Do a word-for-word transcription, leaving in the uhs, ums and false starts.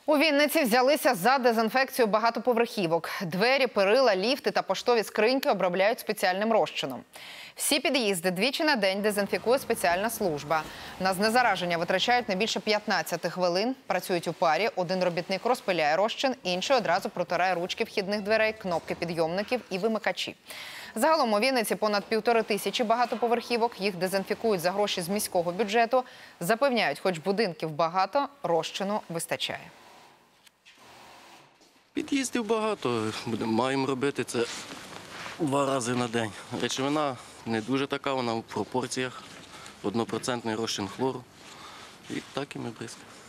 У Вінниці взялися за дезінфекцію багатоповерхівок. Двері, перила, ліфти та поштові скриньки обробляють спеціальним розчином. Всі під'їзди двічі на день дезінфікує спеціальна служба. На знезараження витрачають не більше п'ятнадцяти хвилин. Працюють у парі. Один робітник розпиляє розчин, інший одразу протирає ручки вхідних дверей, кнопки підйомників і вимикачі. Загалом у Вінниці понад півтори тисячі багатоповерхівок. Їх дезінфікують за гроші з міського бюджету. Запевняють, хоч будинків багато, розчину вистачає. Під'їздів багато, маємо робити це два рази на день. Речовина не дуже така, вона в пропорціях, однопроцентний розчин хлору. І так і ми бризкаємо.